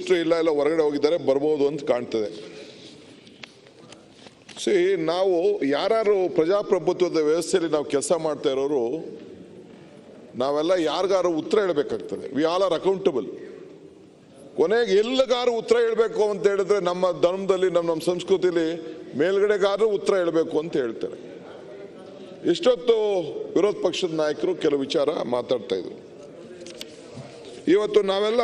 Minister ಇಲ್ಲ ಹೊರಗಡೆ ಹೋಗಿದ್ದಾರೆ, ಬರ್ಬೋದು ಅಂತ ಕಾಣ್ತದೆ. ನಾವು ಯಾರು ಪ್ರಜಾಪ್ರಭುತ್ವದ ವ್ಯವಸ್ಥೆಯಲ್ಲಿ ನಾವು ಕೆಲಸ ಮಾಡ್ತಾ ಇರೋರು ನಾವೆಲ್ಲ ಯಾರಿಗಾರು ಉತ್ತರ ಹೇಳಬೇಕಾಗ್ತದೆ. We all are accountable. ಕೊನೆಗೆ ಎಲ್ಲಗಾರು ಉತ್ತರ ಹೇಳಬೇಕು ಅಂತ ಹೇಳಿದ್ರೆ ನಮ್ಮ ಧರ್ಮದಲ್ಲಿ ನಮ್ಮ ಸಂಸ್ಕೃತಿಲಿ ಮೇಲ್ಗಡೆಗಾರು ಉತ್ತರ ಹೇಳಬೇಕು ಅಂತ ಹೇಳ್ತಾರೆ. ಇಷ್ಟೊತ್ತು ವಿರೋಧ ಪಕ್ಷದ ನಾಯಕರು ಕೆಲವು ವಿಚಾರ ಮಾತಾಡ್ತಾ ಇದ್ರು. ಇವತ್ತು ನಾವೆಲ್ಲ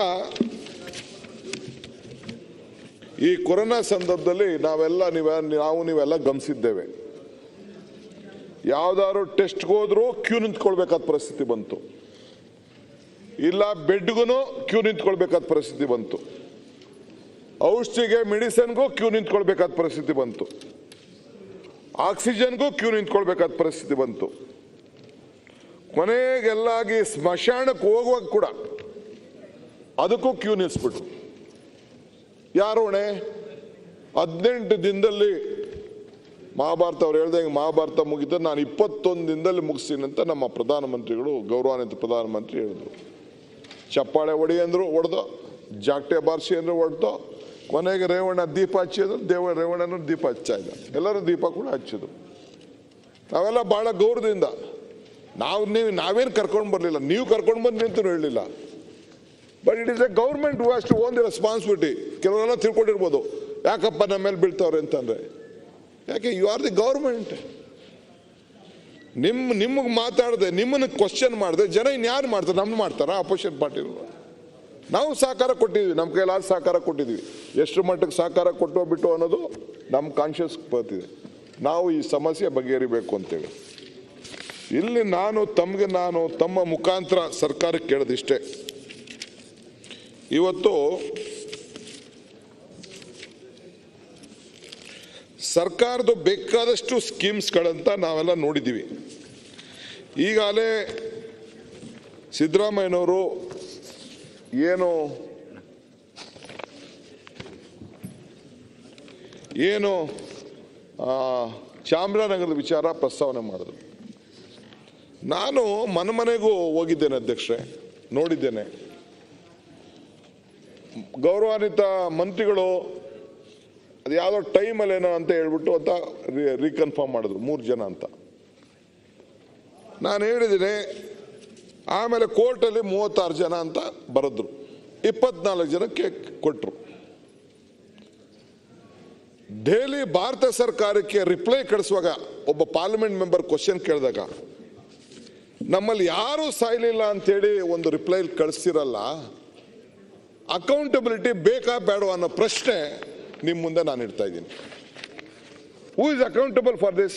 ಈ ಕೊರೋನಾ ಸಂದರ್ಭದಲ್ಲಿ ನೀವೆಲ್ಲ ಗಮನಿಸಿದ್ದೇವೆ. ಯಾವ್ದಾದ್ರು ಟೆಸ್ಟ್ಗೆ ಹೋದ್ರೂ ಕ್ಯೂ ನಿಂತ್ಕೊಳ್ಬೇಕಾದ ಪರಿಸ್ಥಿತಿ ಬಂತು, ಇಲ್ಲ ಬೆಡ್ಗೂ ಕ್ಯೂ ನಿಂತ್ಕೊಳ್ಬೇಕಾದ ಪರಿಸ್ಥಿತಿ ಬಂತು, ಔಷಧಿಗೆ ಮೆಡಿಸಿನ್ಗೂ ಕ್ಯೂ ನಿಂತ್ಕೊಳ್ಬೇಕಾದ ಪರಿಸ್ಥಿತಿ ಬಂತು, ಆಕ್ಸಿಜನ್ಗೂ ಕ್ಯೂ ನಿಂತ್ಕೊಳ್ಬೇಕಾದ ಪರಿಸ್ಥಿತಿ ಬಂತು. ಕೊನೆಗೆಲ್ಲಾಗಿ ಸ್ಮಶಾನಕ್ಕೆ ಹೋಗುವಾಗ ಕೂಡ ಅದಕ್ಕೂ ಕ್ಯೂ ನಿಲ್ಲಿಸ್ಬಿಟ್ರು. ಯಾರು ಹೊಣೆ? 18 ದಿನದಲ್ಲಿ ಮಹಾಭಾರತ ಅವ್ರು ಹೇಳ್ದಂಗೆ ಮಹಾಭಾರತ ಮುಗಿದ ನಾನು 21 ದಿನದಲ್ಲಿ ಮುಗಿಸ್ತೀನಿ ಅಂತ ನಮ್ಮ ಪ್ರಧಾನಮಂತ್ರಿಗಳು, ಗೌರವಾನ್ವಿತ ಪ್ರಧಾನಮಂತ್ರಿ ಹೇಳಿದ್ರು. ಚಪ್ಪಾಳೆ ಹೊಡಿ ಅಂದ್ರು ಹೊಡೆದೋ, ಜಾಗಟೆ ಬಾರಿಸಿ ಅಂದ್ರೆ ಹೊಡೆದೋ, ಕೊನೆಗೆ ರೇವಣ್ಣ ದೀಪ ಹಚ್ಚಿದ್ರು, ರೇವಣ್ಣನ ದೀಪ ಹಚ್ಚ ಇದ್ದ, ಎಲ್ಲರೂ ದೀಪ ಕೂಡ ಹಚ್ಚಿದ್ರು. ನಾವೆಲ್ಲ ಬಹಳ ಗೌರವದಿಂದ ನಾವೇನು ಕರ್ಕೊಂಡು ಬರಲಿಲ್ಲ, ನೀವು ಕರ್ಕೊಂಡು ಬಂದ್ರಿ ಅಂತ ಹೇಳಲಿಲ್ಲ. But it is a government who has to own the responsibility. ಕೆಲವರೆಲ್ಲ ತಿಳ್ಕೊಂಡಿರ್ಬೋದು ಯಾಕಪ್ಪ ನಮ್ಮ ಮೇಲೆ ಬೀಳ್ತಾವ್ರೆ ಅಂತಂದ್ರೆ, ಯಾಕೆ ಯು ಆರ್ ದಿ ಗೌರ್ಮೆಂಟ್. ನಿಮಗೆ ಮಾತಾಡದೆ, ನಿಮ್ಮನ್ನು ಕ್ವಶನ್ ಮಾಡಿದೆ ಜನ ಇನ್ಯಾರು ಮಾಡ್ತಾರೆ? ನಮ್ಗೆ ಮಾಡ್ತಾರ? ಅಪೋಸಿಷನ್ ಪಾರ್ಟಿ ನಾವು ಸಹಕಾರ ಕೊಟ್ಟಿದ್ವಿ, ನಮ್ಮ ಕೈಲಾದ ಸಹಕಾರ ಕೊಟ್ಟಿದ್ವಿ. ಎಷ್ಟು ಮಟ್ಟಕ್ಕೆ ಸಹಕಾರ ಕೊಟ್ಟು ಬಿಟ್ಟು ಅನ್ನೋದು ನಮ್ಮ ಕಾನ್ಷಿಯಸ್ ಬರ್ತಿದೆ. ನಾವು ಈ ಸಮಸ್ಯೆ ಬಗೆಹರಿಬೇಕು ಅಂತೇಳಿ ಇಲ್ಲಿ ನಾನು ತಮ್ಮ ಮುಖಾಂತರ ಸರ್ಕಾರಕ್ಕೆ ಕೇಳೋದಿಷ್ಟೇ. ಇವತ್ತು ಸರ್ಕಾರದ ಬೇಕಾದಷ್ಟು ಸ್ಕೀಮ್ಸ್ಗಳಂತ ನಾವೆಲ್ಲ ನೋಡಿದ್ದೀವಿ. ಈಗಾಗಲೇ ಸಿದ್ದರಾಮಯ್ಯನವರು ಏನು ಚಾಮರಾಜನಗರದ ವಿಚಾರ ಪ್ರಸ್ತಾವನೆ ಮಾಡಿದ್ರು. ನಾನು ಮನೆಗೂ ಹೋಗಿದ್ದೇನೆ ಅಧ್ಯಕ್ಷರೇ, ನೋಡಿದ್ದೇನೆ. ಗೌರವಾನ್ವಿತ ಮಂತ್ರಿಗಳು ಅದು ಯಾವುದೋ ಟೈಮಲ್ಲಿ ಏನೋ ಅಂತ ಹೇಳ್ಬಿಟ್ಟು ಅಂತ ರೀಕನ್ಫರ್ಮ್ ಮಾಡಿದ್ರು 3 ಜನ ಅಂತ. ನಾನು ಹೇಳಿದ್ದೀನಿ. ಆಮೇಲೆ ಕೋರ್ಟಲ್ಲಿ 36 ಜನ ಅಂತ ಬರೆದ್ರು, 24 ಜನಕ್ಕೆ ಕೊಟ್ಟರು. ಡೈಲಿ ಭಾರತ ಸರ್ಕಾರಕ್ಕೆ ರಿಪ್ಲೈ ಕಳಿಸುವಾಗ ಒಬ್ಬ ಪಾರ್ಲಿಮೆಂಟ್ ಮೆಂಬರ್ ಕ್ವಶನ್ ಕೇಳಿದಾಗ ನಮ್ಮಲ್ಲಿ ಯಾರೂ ಸಾಯ್ಲಿಲ್ಲ ಅಂತೇಳಿ ಒಂದು ರಿಪ್ಲೈ ಕಳಿಸ್ತಿರಲ್ಲ, ಅಕೌಂಟಬಿಲಿಟಿ ಬೇಕಾ ಬೇಡವಾ ಅನ್ನೋ ಪ್ರಶ್ನೆ ನಿಮ್ಮ ಮುಂದೆ ನಾನು ಇಡ್ತಾ ಇದ್ದೀನಿ. Who is accountable for this?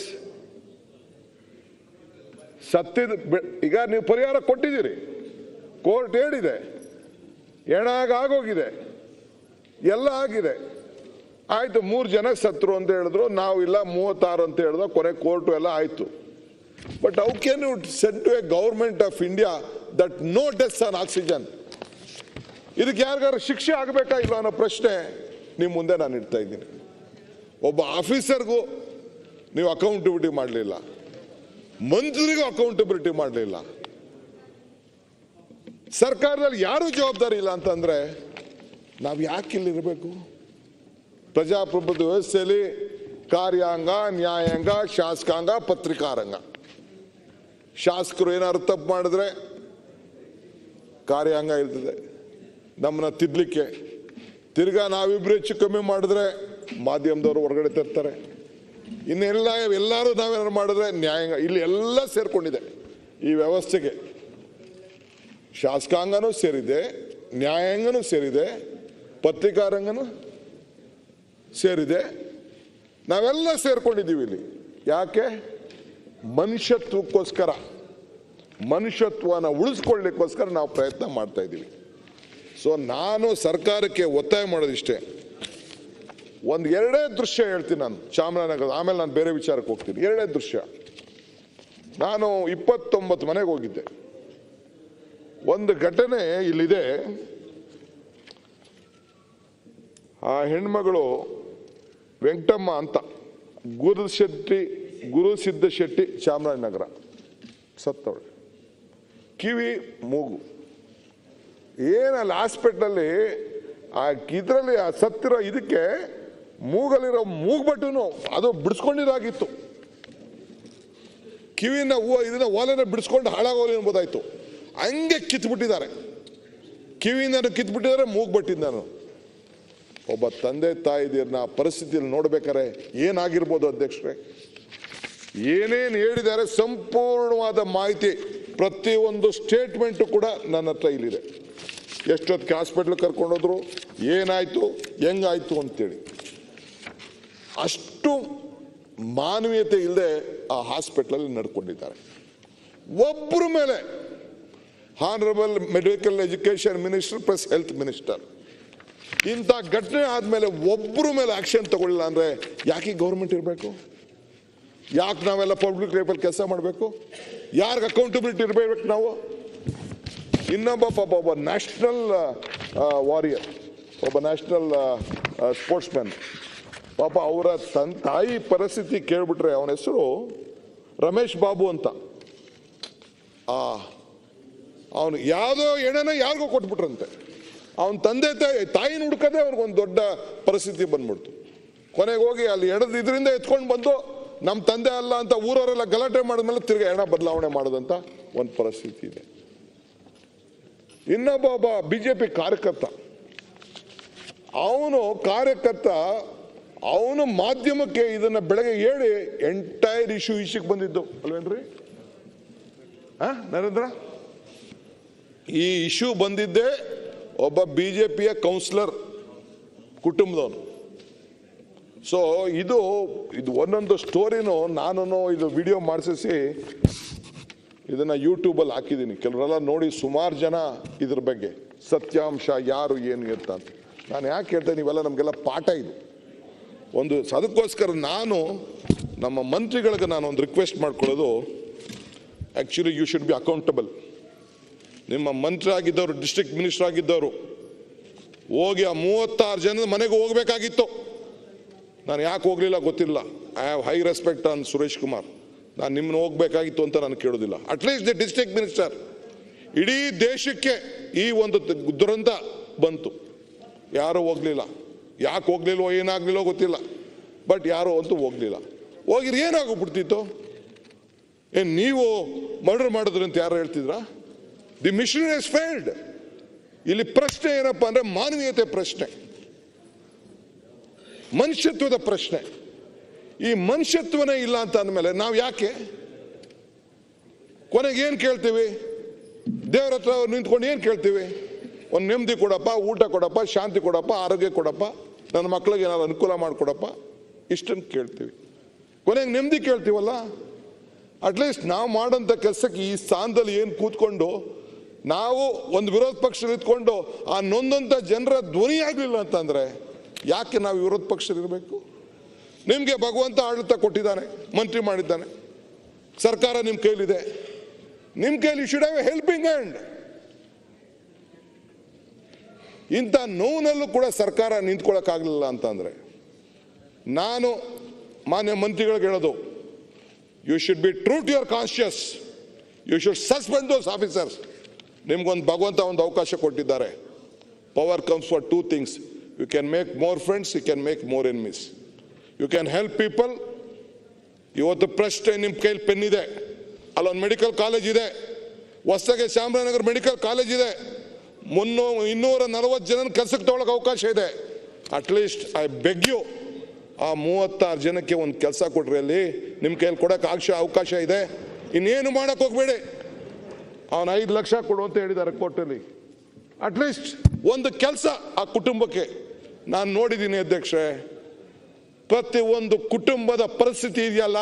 ಸತ್ತಿದ ಈಗ ನೀವು ಪರಿಹಾರ ಕೊಟ್ಟಿದ್ದೀರಿ, ಕೋರ್ಟ್ ಹೇಳಿದೆ, ಆಗೋಗಿದೆ, ಎಲ್ಲ ಆಗಿದೆ, ಆಯ್ತು. 3 ಜನ ಸತ್ರು ಅಂತ ಹೇಳಿದ್ರು, ನಾವು ಇಲ್ಲ 36 ಅಂತ ಹೇಳಿದ್ರು, ಕೊನೆ ಕೋರ್ಟು ಎಲ್ಲ ಆಯ್ತು. But how can you send to a government of India that no deaths on oxygen? ಇದಕ್ಕೆ ಯಾರಿಗಾರು ಶಿಕ್ಷೆ ಆಗಬೇಕಾ ಇಲ್ಲ ಅನ್ನೋ ಪ್ರಶ್ನೆ ನಿಮ್ಮ ಮುಂದೆ ನಾನು ಇಡ್ತಾ ಇದ್ದೀನಿ. ಒಬ್ಬ ಆಫೀಸರ್ಗೂ ನೀವು ಅಕೌಂಟಬಿಲಿಟಿ ಮಾಡಲಿಲ್ಲ, ಮಂತ್ರಿಗೂ ಅಕೌಂಟಬಿಲಿಟಿ ಮಾಡಲಿಲ್ಲ, ಸರ್ಕಾರದಲ್ಲಿ ಯಾರೂ ಜವಾಬ್ದಾರಿ ಇಲ್ಲ ಅಂತಂದ್ರೆ ನಾವು ಯಾಕೆ ಇಲ್ಲಿರಬೇಕು? ಪ್ರಜಾಪ್ರಭುತ್ವ ವ್ಯವಸ್ಥೆಯಲ್ಲಿ ಕಾರ್ಯಾಂಗ, ನ್ಯಾಯಾಂಗ, ಶಾಸಕಾಂಗ, ಪತ್ರಿಕಾರಂಗ. ಶಾಸಕರು ಏನಾದ್ರು ತಪ್ಪು ಮಾಡಿದ್ರೆ ಕಾರ್ಯಾಂಗ ಇರ್ತದೆ ನಮ್ಮನ್ನ ತಿದ್ದಲಿಕ್ಕೆ, ತಿರ್ಗಾ ನಾವಿಬ್ರು ಹೆಚ್ಚು ಕಮ್ಮಿ ಮಾಡಿದ್ರೆ ಮಾಧ್ಯಮದವರು ಹೊರಗಡೆ ತರ್ತಾರೆ, ಎಲ್ಲರೂ ನಾವೇನಾದ್ರು ಮಾಡಿದ್ರೆ ನ್ಯಾಯಾಂಗ. ಇಲ್ಲಿ ಎಲ್ಲ ಸೇರ್ಕೊಂಡಿದೆ ಈ ವ್ಯವಸ್ಥೆಗೆ. ಶಾಸಕಾಂಗನೂ ಸೇರಿದೆ, ನ್ಯಾಯಾಂಗನೂ ಸೇರಿದೆ, ಪತ್ರಿಕಾರಂಗನೂ ಸೇರಿದೆ, ನಾವೆಲ್ಲ ಸೇರ್ಕೊಂಡಿದ್ದೀವಿ ಇಲ್ಲಿ. ಯಾಕೆ? ಮನುಷ್ಯತ್ವಕ್ಕೋಸ್ಕರ, ಮನುಷ್ಯತ್ವನ ಉಳಿಸ್ಕೊಳ್ಳಿಕ್ಕೋಸ್ಕರ ನಾವು ಪ್ರಯತ್ನ ಮಾಡ್ತಾ ಇದ್ದೀವಿ. ಸೊ ನಾನು ಸರ್ಕಾರಕ್ಕೆ ಒತ್ತಾಯ ಮಾಡೋದಿಷ್ಟೇ. ಒಂದು 2 ದೃಶ್ಯ ಹೇಳ್ತೀನಿ ನಾನು ಚಾಮರಾಜನಗರ, ಆಮೇಲೆ ನಾನು ಬೇರೆ ವಿಚಾರಕ್ಕೆ ಹೋಗ್ತೀನಿ. 2 ದೃಶ್ಯ. ನಾನು 29 ಮನೆಗೆ ಹೋಗಿದ್ದೆ. ಒಂದು ಘಟನೆ ಇಲ್ಲಿದೆ. ಆ ಹೆಣ್ಮಗಳು ವೆಂಕಟಮ್ಮ ಅಂತ, ಗುರುಸಿದ್ಧ ಶೆಟ್ಟಿ, ಚಾಮರಾಜನಗರ, ಸತ್ತವಳೆ. ಕಿವಿ ಮೂಗು. ಏನಲ್ಲ ಹಾಸ್ಪಿಟ್ಲಲ್ಲಿ ಇದರಲ್ಲಿ ಆ ಸತ್ತಿರೋ ಇದಕ್ಕೆ ಮೂಗಲಿರೋ ಮೂಗ್ಬಟ್ಟುನು ಅದು ಬಿಡಿಸ್ಕೊಂಡಿರಾಗಿತ್ತು. ಕಿವಿನ ಇದನ್ನ ಓಲೆನ ಬಿಡಿಸ್ಕೊಂಡು ಹಾಳಾಗೋಲಿ ಅನ್ಬೋದಾಯ್ತು. ಹಂಗೆ ಕಿತ್ಬಿಟ್ಟಿದ್ದಾರೆ, ಕಿವಿನ ಕಿತ್ಬಿಟ್ಟಿದ್ದಾರೆ, ಮೂಗ್ಬಟ್ಟಿಂದನು. ಒಬ್ಬ ತಂದೆ ತಾಯಿದಿರನ್ನ ಪರಿಸ್ಥಿತಿಯಲ್ಲಿ ನೋಡ್ಬೇಕಾರೆ ಏನಾಗಿರ್ಬೋದು ಅಧ್ಯಕ್ಷರೇ? ಏನೇನು ಹೇಳಿದ್ದಾರೆ ಸಂಪೂರ್ಣವಾದ ಮಾಹಿತಿ, ಪ್ರತಿಯೊಂದು ಸ್ಟೇಟ್ಮೆಂಟು ಕೂಡ ನನ್ನ ಹತ್ರ ಇಲ್ಲಿದೆ. ಎಷ್ಟೊತ್ತಿಗೆ ಹಾಸ್ಪಿಟ್ಲ್ ಕರ್ಕೊಂಡೋದ್ರು, ಏನಾಯ್ತು, ಹೆಂಗಾಯ್ತು ಅಂತೇಳಿ. ಅಷ್ಟು ಮಾನವೀಯತೆ ಇಲ್ಲದೆ ಆ ಹಾಸ್ಪಿಟ್ಲಲ್ಲಿ ನಡ್ಕೊಂಡಿದ್ದಾರೆ. ಒಬ್ಬರ ಮೇಲೆ honourable medical education minister plus health minister ಇಂಥ ಘಟನೆ ಆದ್ಮೇಲೆ ಒಬ್ಬರ ಮೇಲೆ ಆಕ್ಷನ್ ತಗೊಳ್ಳಿಲ್ಲ ಅಂದ್ರೆ ಯಾಕೆ ಗೌರ್ಮೆಂಟ್ ಇರಬೇಕು? ಯಾಕೆ ನಾವೆಲ್ಲ ಪಬ್ಲಿಕ್ ಲೈಫಲ್ಲಿ ಕೆಲಸ ಮಾಡಬೇಕು? ಯಾರಿಗೆ ಅಕೌಂಟಬಿಲಿಟಿ ಇರಬೇಕು ನಾವು? ಇನ್ನೊಬ್ಬ ಪಾಪ ಒಬ್ಬ ನ್ಯಾಷನಲ್ ವಾರಿಯರ್, ಒಬ್ಬ ನ್ಯಾಷನಲ್ ಸ್ಪೋರ್ಟ್ಸ್ ಮ್ಯಾನ್, ಪಾಪ ಅವರ ತಾಯಿ ಪರಿಸ್ಥಿತಿ ಕೇಳ್ಬಿಟ್ರೆ, ಅವನ ಹೆಸರು ರಮೇಶ್ ಬಾಬು ಅಂತ. ಅವನು ಯಾವುದೋ ಎಣೆನ ಯಾರಿಗೋ ಕೊಟ್ಬಿಟ್ರಂತೆ. ಅವನ ತಂದೆ ತಾಯಿನ ಹುಡ್ಕದೆ ಅವ್ರಿಗೊಂದು ದೊಡ್ಡ ಪರಿಸ್ಥಿತಿ ಬಂದ್ಬಿಡ್ತು. ಕೊನೆಗೆ ಹೋಗಿ ಅಲ್ಲಿ ಇದರಿಂದ ಎತ್ಕೊಂಡು ಬಂದು ನಮ್ಮ ತಂದೆ ಅಲ್ಲ ಅಂತ ಊರವರೆಲ್ಲ ಗಲಾಟೆ ಮಾಡಿದ್ಮೇಲೆ ತಿರ್ಗಿ ಎಣ ಬದಲಾವಣೆ ಮಾಡೋದಂತ ಒಂದು ಪರಿಸ್ಥಿತಿ ಇದೆ. ಇನ್ನೊಬ್ಬ ಬಿಜೆಪಿ ಕಾರ್ಯಕರ್ತ, ಅವನು ಮಾಧ್ಯಮಕ್ಕೆ ಇದನ್ನ ಬೆಳಗ್ಗೆ ಹೇಳಿ ಎಂಟೈರ್ ಇಶ್ಯೂಗೆ ಬಂದಿದ್ದು ಅಲ್ವೇನ್ರಿ ನರೇಂದ್ರ? ಈ ಇಶ್ಯೂ ಬಂದಿದ್ದೇ ಒಬ್ಬ ಬಿಜೆಪಿಯ ಕೌನ್ಸಿಲರ್ ಕುಟುಂಬದವನು. ಸೊ ಇದು ಒಂದೊಂದು ಸ್ಟೋರಿನೂ ನಾನು ಇದು ವಿಡಿಯೋ ಮಾಡಿಸಿ ಇದನ್ನ ಯೂಟ್ಯೂಬಲ್ಲಿ ಹಾಕಿದ್ದೀನಿ. ಕೆಲವರೆಲ್ಲ ನೋಡಿ ಸುಮಾರು ಜನ ಇದ್ರ ಬಗ್ಗೆ ಸತ್ಯಾಂಶ ಯಾರು ಏನು ಅಂತ. ನಾನು ಯಾಕೆ ಹೇಳ್ತೇನೆ, ನೀವೆಲ್ಲ ನಮಗೆಲ್ಲ ಪಾಠ ಇದು ಒಂದು. ಅದಕ್ಕೋಸ್ಕರ ನಾನು ನಮ್ಮ ಮಂತ್ರಿಗಳಿಗೆ ನಾನು ಒಂದು ರಿಕ್ವೆಸ್ಟ್ ಮಾಡ್ಕೊಳ್ಳೋದು, actually you should be accountable. ನಿಮ್ಮ ಮಂತ್ರಿ ಆಗಿದ್ದವರು, ಡಿಸ್ಟ್ರಿಕ್ಟ್ ಮಿನಿಸ್ಟರ್ ಆಗಿದ್ದವರು ಹೋಗಿ ಆ 36 ಜನದ ಮನೆಗೆ ಹೋಗ್ಬೇಕಾಗಿತ್ತು. ನಾನು ಯಾಕೆ ಹೋಗಲಿಲ್ಲ ಗೊತ್ತಿಲ್ಲ. I have high respect on Suresh Kumar. ನಾನು ನಿಮ್ಮನ್ನು ಹೋಗ್ಬೇಕಾಗಿತ್ತು ಅಂತ ನಾನು ಕೇಳೋದಿಲ್ಲ. At least the district minister. ಇಡೀ ದೇಶಕ್ಕೆ ಈ ಒಂದು ದುರಂತ ಬಂತು, ಯಾರೂ ಹೋಗ್ಲಿಲ್ಲ. ಯಾಕೆ ಹೋಗ್ಲಿಲ್ವೋ ಏನಾಗ್ಲಿಲ್ಲೋ ಗೊತ್ತಿಲ್ಲ, ಬಟ್ ಯಾರೋ ಅಂತೂ ಹೋಗ್ಲಿಲ್ಲ. ಹೋಗಿರಿ ಏನಾಗೋಗ್ಬಿಡ್ತಿತ್ತು? ನೀವು ಮರ್ಡರ್ ಮಾಡಿದ್ರಿ ಅಂತ ಯಾರು ಹೇಳ್ತಿದ್ರ? The mission has failed. ಇಲ್ಲಿ ಪ್ರಶ್ನೆ ಏನಪ್ಪಾ ಅಂದ್ರೆ ಮಾನವೀಯತೆ ಪ್ರಶ್ನೆ, ಮನುಷ್ಯತ್ವದ ಪ್ರಶ್ನೆ. ಈ ಮನುಷ್ಯತ್ವನೇ ಇಲ್ಲ ಅಂತ ಅಂದಮೇಲೆ ನಾವು ಯಾಕೆ ಕೊನೆಗೆ ಏನ್ ಕೇಳ್ತೀವಿ? ದೇವರ ಹತ್ರ ನಿಂತ್ಕೊಂಡು ಏನ್ ಕೇಳ್ತೀವಿ? ಒಂದು ನೆಮ್ಮದಿ ಕೊಡಪ್ಪ, ಊಟ ಕೊಡಪ್ಪ, ಶಾಂತಿ ಕೊಡಪ್ಪ, ಆರೋಗ್ಯ ಕೊಡಪ್ಪ, ನನ್ನ ಮಕ್ಕಳಿಗೆ ಏನಾದ್ರು ಅನುಕೂಲ ಮಾಡಿಕೊಡಪ್ಪ, ಇಷ್ಟನ್ನು ಕೇಳ್ತೀವಿ. ಕೊನೆಗೆ ನೆಮ್ಮದಿ ಕೇಳ್ತೀವಲ್ಲ. ಅಟ್ಲೀಸ್ಟ್ ನಾವು ಮಾಡೋಂಥ ಕೆಲಸಕ್ಕೆ ಈ ಸ್ಥಾನದಲ್ಲಿ ಏನು ಕೂತ್ಕೊಂಡು ನಾವು ಒಂದು ವಿರೋಧ ಪಕ್ಷ ಇದ್ಕೊಂಡು ಆ ನೊಂದಂಥ ಜನರ ಧ್ವನಿ ಆಗಲಿಲ್ಲ ಅಂತಂದ್ರೆ ಯಾಕೆ ನಾವು ವಿರೋಧ ಪಕ್ಷದಲ್ಲಿರಬೇಕು? ನಿಮಗೆ ಭಗವಂತ ಆಡಳಿತ ಕೊಟ್ಟಿದ್ದಾನೆ, ಮಂತ್ರಿ ಮಾಡಿದ್ದಾನೆ, ಸರ್ಕಾರ ನಿಮ್ಮ ಕೈಲಿದೆ. ನಿಮ್ಮ ಕೈಲಿ should have a helping hand. ಇಂಥ ನೋವಿನಲ್ಲೂ ಕೂಡ ಸರ್ಕಾರ ನಿಂತ್ಕೊಳ್ಳೋಕ್ಕಾಗಲಿಲ್ಲ ಅಂತಂದ್ರೆ ನಾನು ಮಾನ್ಯ ಮಂತ್ರಿಗಳಿಗೆ ಹೇಳೋದು, you should be true to your conscience. You should suspend those officers. ನಿಮ್ಗೊಂದು ಭಗವಂತ ಒಂದು ಅವಕಾಶ ಕೊಟ್ಟಿದ್ದಾರೆ. Power comes for two things. You can make more friends, you can make more enemies. You can help people. ಇವತ್ತು ಪ್ರಶ್ನೆ ನಿಮ್ಮ ಕೈಲಿ pen ಇದೆ, ಅಲ್ಲೊಂದು ಮೆಡಿಕಲ್ ಕಾಲೇಜ್ ಇದೆ, ಹೊಸದಾಗಿ ಚಾಮರಾಜನಗರ ಮೆಡಿಕಲ್ ಕಾಲೇಜ್ ಇದೆ, 240 ಜನ ಕೆಲಸಕ್ಕೆ ತಗೊಳ್ಳೋಕೆ ಅವಕಾಶ ಇದೆ. ಅಟ್ಲೀಸ್ಟ್ ಐ ಬೆಗ್ ಯು, ಆ 36 ಜನಕ್ಕೆ ಒಂದು ಕೆಲಸ ಕೊಡ್ರಿ. ಅಲ್ಲಿ ನಿಮ್ಮ ಕೈಯಲ್ಲಿ ಕೊಡೋಕೆ ಅವಕಾಶ ಇದೆ. ಇನ್ನೇನು ಮಾಡಕ್ಕೆ ಹೋಗ್ಬೇಡಿ. ಅವನು 5 ಲಕ್ಷ ಕೊಡು ಅಂತ ಹೇಳಿದ್ದಾರೆ ಕೋರ್ಟಲ್ಲಿ. ಅಟ್ಲೀಸ್ಟ್ ಒಂದು ಕೆಲಸ ಆ ಕುಟುಂಬಕ್ಕೆ. ನಾನು ನೋಡಿದ್ದೀನಿ ಅಧ್ಯಕ್ಷರೇ, ಪ್ರತಿ ಒಂದು ಕುಟುಂಬದ ಪರಿಸ್ಥಿತಿ ಇದೆಯಲ್ಲ,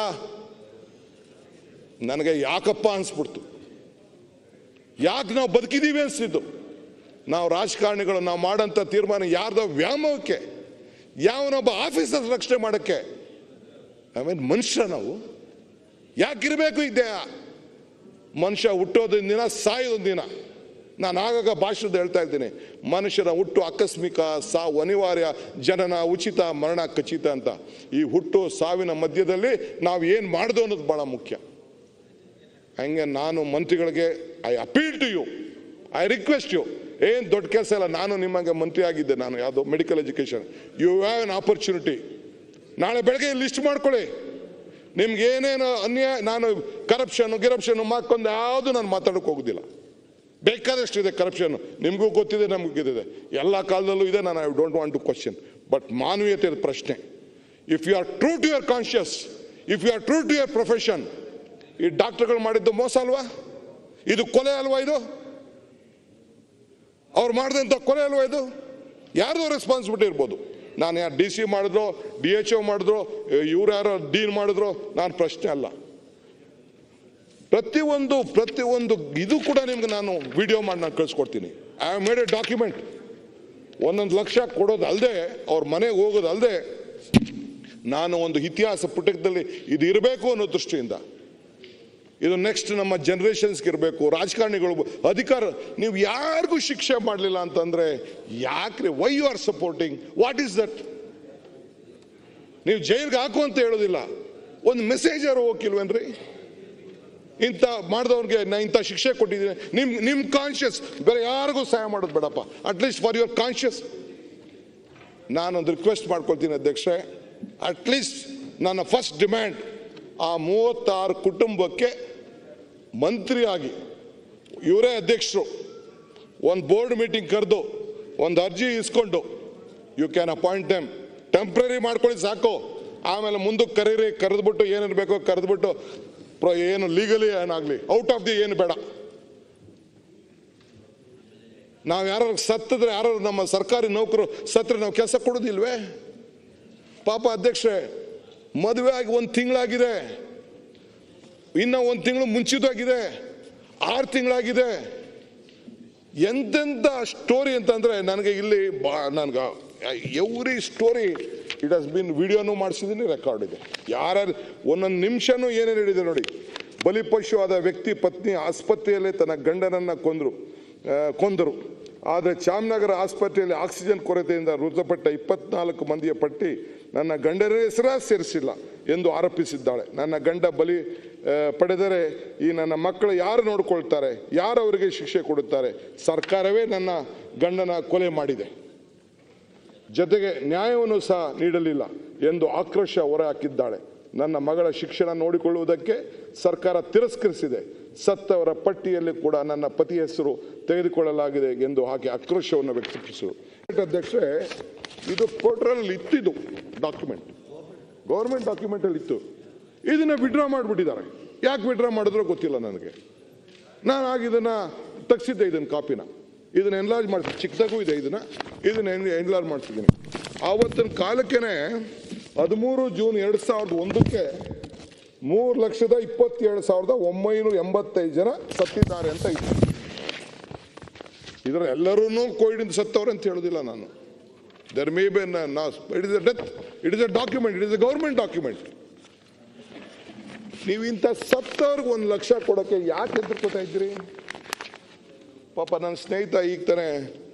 ನನಗೆ ಯಾಕಪ್ಪ ಅನ್ಸ್ಬಿಡ್ತು. ಯಾಕೆ ನಾವು ಬದುಕಿದೀವಿ ಅನ್ಸಿದ್ದು. ನಾವು ರಾಜಕಾರಣಿಗಳು ನಾವು ಮಾಡೋಂಥ ತೀರ್ಮಾನ ಯಾರ್ದೋ ವ್ಯಾಮೋಹಕ್ಕೆ, ಯಾವನೊಬ್ಬ ಆಫೀಸರ್ ರಕ್ಷಣೆ ಮಾಡೋಕ್ಕೆ. ಆಮೇಲೆ ಮನುಷ್ಯ ನಾವು ಯಾಕಿರಬೇಕು ಈ ದೇಹ? ಮನುಷ್ಯ ಹುಟ್ಟೋದೊಂದು ದಿನ, ಸಾಯೋದೊಂದು ದಿನ. ನಾನು ಆಗಾಗ ಭಾಷಣದ ಹೇಳ್ತಾ ಇದ್ದೀನಿ, ಮನುಷ್ಯನ ಹುಟ್ಟು ಆಕಸ್ಮಿಕ, ಸಾವು ಅನಿವಾರ್ಯ, ಜನನ ಉಚಿತ, ಮರಣ ಖಚಿತ ಅಂತ. ಈ ಹುಟ್ಟು ಸಾವಿನ ಮಧ್ಯದಲ್ಲಿ ನಾವು ಏನು ಮಾಡೋದು ಅನ್ನೋದು ಬಹಳ ಮುಖ್ಯ. ಹಂಗೆ ನಾನು ಮಂತ್ರಿಗಳಿಗೆ I appeal to you, I request you, ಏನು ದೊಡ್ಡ ಕೆಲಸ ಇಲ್ಲ. ನಾನು ನಿಮಗೆ ಮಂತ್ರಿ ಆಗಿದ್ದೆ, ನಾನು ಯಾವುದು medical education. You have an opportunity. ನಾಳೆ ಬೆಳಗ್ಗೆ ಲಿಸ್ಟ್ ಮಾಡ್ಕೊಳ್ಳಿ. ನಿಮ್ಗೆ ಏನೇನು ಅನ್ಯಾಯ, ನಾನು ಗಿರಪ್ಷನ್ ಮಾಡ್ಕೊಂಡು ಯಾವುದು ನಾನು ಮಾತಾಡೋಕೆ ಹೋಗೋದಿಲ್ಲ. ಬೇಕಾದಷ್ಟು ಇದೆ ಕರಪ್ಷನ್, ನಿಮಗೂ ಗೊತ್ತಿದೆ, ನಮಗೂ ಗೊತ್ತಿದೆ, ಎಲ್ಲ ಕಾಲದಲ್ಲೂ ಇದೆ. ನಾನು I don't want to question, but ಮಾನವೀಯತೆ ಪ್ರಶ್ನೆ. If you are true to your conscience, if you are true to your profession, ಈ ಡಾಕ್ಟರ್ಗಳು ಮಾಡಿದ್ದು ಮೋಸ ಅಲ್ವಾ? ಇದು ಕೊಲೆ ಅಲ್ವಾ? ಇದು ಅವ್ರು ಮಾಡಿದಂಥ ಕೊಲೆ ಅಲ್ವಾ? ಇದು ಯಾರ್ದೋ ರೆಸ್ಪಾನ್ಸಿಬಿಲಿಟಿ ಇರ್ಬೋದು. ನಾನು ಯಾರು DC ಮಾಡಿದ್ರು, DHO ಮಾಡಿದ್ರು, ಇವ್ರು ಯಾರೋ ಡೀನ್ ಮಾಡಿದ್ರು, ನಾನು ಪ್ರಶ್ನೆ ಅಲ್ಲ. ಪ್ರತಿಯೊಂದು ಇದು ಕೂಡ ನಿಮ್ಗೆ ನಾನು ವಿಡಿಯೋ ಮಾಡಿ ನಾನು ಕಳಿಸ್ಕೊಡ್ತೀನಿ. I have made a document. 1 lakh ಕೊಡೋದು ಅಲ್ಲದೆ, ಅವ್ರ ಮನೆಗೆ ಹೋಗೋದು ಅಲ್ಲದೆ, ನಾನು ಒಂದು ಇತಿಹಾಸ ಪುಟಕದಲ್ಲಿ ಇದು ಇರಬೇಕು ಅನ್ನೋ ದೃಷ್ಟಿಯಿಂದ, ಇದು ನೆಕ್ಸ್ಟ್ ನಮ್ಮ ಜನರೇಷನ್ಸ್ಗೆ ಇರಬೇಕು. ರಾಜಕಾರಣಿಗಳು ಅಧಿಕಾರ, ನೀವು ಯಾರಿಗೂ ಶಿಕ್ಷೆ ಮಾಡಲಿಲ್ಲ ಅಂತಂದ್ರೆ ಯಾಕ್ರಿ? Why you are supporting? What is that? ನೀವು ಜೈಲ್ಗೆ ಹಾಕು ಅಂತ ಹೇಳೋದಿಲ್ಲ, ಒಂದು ಮೆಸೇಜ್ ಯಾರು ಹೋಗಿಲ್ವೇನ್ರಿ? ಇಂಥ ಮಾಡಿದವ್ರಿಗೆ ನಾ ಇಂಥ ಶಿಕ್ಷೆ ಕೊಟ್ಟಿದ್ದೀನಿ, ನಿಮ್ ಕಾನ್ಷಿಯಸ್. ಬೇರೆ ಯಾರಿಗೂ ಸಹಾಯ ಮಾಡೋದು ಬೇಡಪ್ಪ, ಅಟ್ಲೀಸ್ಟ್ ಫಾರ್ ಯುವರ್ ಕಾನ್ಷಿಯಸ್. ನಾನೊಂದು ರಿಕ್ವೆಸ್ಟ್ ಮಾಡ್ಕೊಳ್ತೀನಿ ಅಧ್ಯಕ್ಷರೇ, ಅಟ್ಲೀಸ್ಟ್ ನನ್ನ ಫಸ್ಟ್ ಡಿಮ್ಯಾಂಡ್, ಆ 36 ಕುಟುಂಬಕ್ಕೆ ಮಂತ್ರಿಯಾಗಿ ಇವರೇ ಅಧ್ಯಕ್ಷರು, ಒಂದು ಬೋರ್ಡ್ ಮೀಟಿಂಗ್ ಕರೆದು ಒಂದು ಅರ್ಜಿ ಇಸ್ಕೊಂಡು, you can appoint them. Temporary ಮಾಡ್ಕೊಳ್ಳಿ ಸಾಕು, ಆಮೇಲೆ ಮುಂದಕ್ಕೆ ಕರೆದ್ಬಿಟ್ಟು ಏನಿರಬೇಕೋ ಕರೆದ್ಬಿಟ್ಟು ಏನು ಲೀಗಲಿ ಏನಾಗಲಿ, ಔಟ್ ಆಫ್ ದಿ ಏನು ಬೇಡ. ನಾವು ಯಾರು ಸತ್ತಿದ್ರೆ, ಯಾರು ನಮ್ಮ ಸರ್ಕಾರಿ ನೌಕರು ಸತ್ತರೆ ನಾವು ಕೆಲಸ ಕೊಡೋದಿಲ್ವೇ? ಪಾಪ ಅಧ್ಯಕ್ಷರೇ, ಮದುವೆ ಆಗಿ 1 ತಿಂಗಳಾಗಿದೆ, ಇನ್ನು 1 ತಿಂಗಳು ಮುಂಚಿತವಾಗಿದೆ, 6 ತಿಂಗಳಾಗಿದೆ. ಎಂತೆಂಥ ಸ್ಟೋರಿ ಅಂತಂದ್ರೆ ನನಗೆ ಇಲ್ಲಿ ನನಗೆ every story it has been ವಿಡಿಯೋನು ಮಾಡಿಸಿದ್ದೀನಿ, ರೆಕಾರ್ಡ್ ಇದೆ. ಯಾರ್ಯಾರು ಒಂದೊಂದು ನಿಮಿಷನೂ ಏನೇನು ಹೇಳಿದೆ ನೋಡಿ. ಬಲಿಪಶು ಆದ ವ್ಯಕ್ತಿ ಪತ್ನಿ ಆಸ್ಪತ್ರೆಯಲ್ಲೇ ತನ್ನ ಗಂಡನನ್ನು ಕೊಂದರು. ಆದರೆ ಚಾಮನಗರ ಆಸ್ಪತ್ರೆಯಲ್ಲಿ ಆಕ್ಸಿಜನ್ ಕೊರತೆಯಿಂದ ಮೃತಪಟ್ಟ 24 ಮಂದಿಯ ಪಟ್ಟಿ ನನ್ನ ಗಂಡನ ಹೆಸರ ಸೇರಿಸಿಲ್ಲ ಎಂದು ಆರೋಪಿಸಿದ್ದಾಳೆ. ನನ್ನ ಗಂಡ ಬಲಿ ಪಡೆದರೆ ಈ ನನ್ನ ಮಕ್ಕಳು ಯಾರು ನೋಡಿಕೊಳ್ತಾರೆ? ಯಾರು ಅವರಿಗೆ ಶಿಕ್ಷೆ ಕೊಡುತ್ತಾರೆ? ಸರ್ಕಾರವೇ ನನ್ನ ಗಂಡನ ಕೊಲೆ ಮಾಡಿದೆ, ಜೊತೆಗೆ ನ್ಯಾಯವನ್ನು ಸಹ ನೀಡಲಿಲ್ಲ ಎಂದು ಆಕ್ರೋಶ ಹೊರಹಾಕಿದ್ದಾಳೆ. ನನ್ನ ಮಗಳ ಶಿಕ್ಷಣ ನೋಡಿಕೊಳ್ಳುವುದಕ್ಕೆ ಸರ್ಕಾರ ತಿರಸ್ಕರಿಸಿದೆ. ಸತ್ತವರ ಪಟ್ಟಿಯಲ್ಲಿ ಕೂಡ ನನ್ನ ಪತಿ ಹೆಸರು ತೆಗೆದುಕೊಳ್ಳಲಾಗಿದೆ ಎಂದು ಆಕೆ ಆಕ್ರೋಶವನ್ನು ವ್ಯಕ್ತಪಡಿಸಿದರು. ಅಧ್ಯಕ್ಷರೇ, ಇದು ಕೋರ್ಟ್ರಲ್ಲಿ ಇತ್ತಿದ್ದು ಡಾಕ್ಯುಮೆಂಟ್, ಗೌರ್ಮೆಂಟ್ ಡಾಕ್ಯುಮೆಂಟಲ್ಲಿ ಇತ್ತು. ಇದನ್ನ ವಿಡ್ರಾ ಮಾಡಿಬಿಟ್ಟಿದ್ದಾರೆ. ಯಾಕೆ ವಿಡ್ರಾ ಮಾಡಿದ್ರೋ ಗೊತ್ತಿಲ್ಲ ನನಗೆ. ನಾನು ಇದನ್ನು ತೆಗೆಸಿದ್ದೆ, ಇದನ್ನು ಕಾಪಿನ, ಇದನ್ನ ಎನ್ಲಾರ್ಜ್ ಮಾಡಿಸಿ, ಚಿಕ್ಕದಾಗೂ ಇದೆ, ಇದನ್ನ ಎನ್ಲಾರ್ಜ್ ಮಾಡಿಸಿದ್ದೀನಿ. ಆವತ್ತಿನ ಕಾಲಕ್ಕೇನೆ 13 ಜೂನ್ 2001ಕ್ಕೆ 3,27,985 ಜನ ಸತ್ತಿದ್ದಾರೆ ಅಂತ ಇತ್ತು. ಇದರ ಎಲ್ಲರೂ ಕೋವಿಡ್ ಸತ್ತವ್ರೆ ಅಂತ ಹೇಳೋದಿಲ್ಲ ನಾನು. There may be it is a death, it is a document, it is a government document. ನೀವು ಇಂಥ ಸತ್ತವ್ರಿಗೆ 1 ಲಕ್ಷ ಕೊಡೋಕ್ಕೆ ಯಾಕೆ ಹೆದರ್ಕೋತಾ ಇದ್ದೀರಿ? ಪಾಪ ನನ್ನ ಸ್ನೇಹಿತ ಈಗ ತಾನೇ